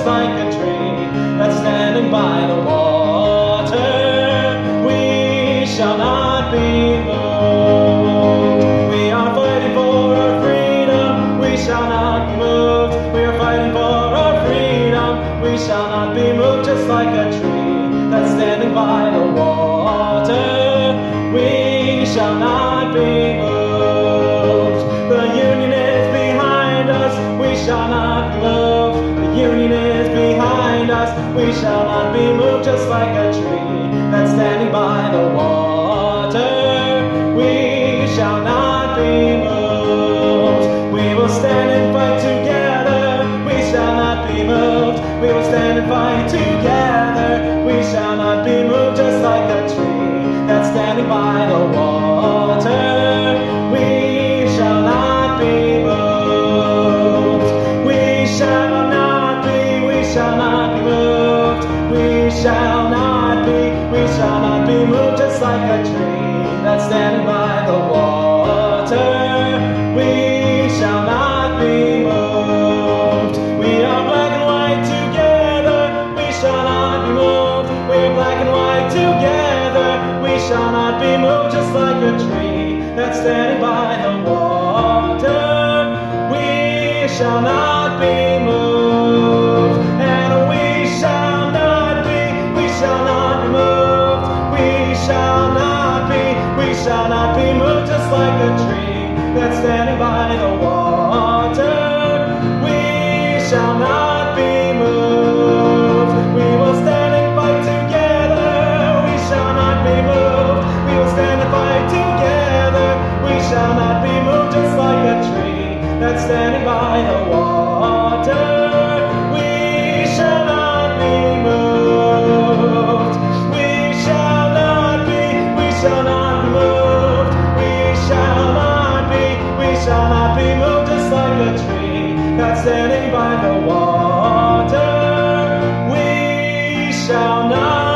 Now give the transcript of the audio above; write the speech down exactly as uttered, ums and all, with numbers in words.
just like a tree that's standing by the water. We shall not be moved. We are fighting for our freedom. We shall not be moved. We are fighting for our freedom. We shall not be moved, just like a tree that's standing by the water. We shall not be moved. The Union is behind us. We shall not be moved. The Union is behind us. We shall not be moved, just like a tree that's standing by the water. We shall not be moved. We will stand and fight together. We shall not be moved. We will stand and fight together. We shall not be moved, just like a tree that's standing by the water. We shall not be moved. We shall not be, we shall not be moved. We shall not be, we shall not be moved, just like a tree that's standing by the water. We shall not be moved. We are black and white together. We shall not be moved. We are black and white together. We shall not be moved, just like a tree that's standing by the water. We shall not be moved. And we shall not be, we shall not be moved. We shall not be, we shall not be moved, just like a tree that's standing by the water. We shall not be moved. We will stand and fight together. We shall not be moved. We will stand and fight together. We shall not be moved, just like a tree that's standing by the water. We shall not be moved. We shall not be, we shall not be moved. We shall not be, we shall not be moved, just like a tree that's standing by the water. We shall not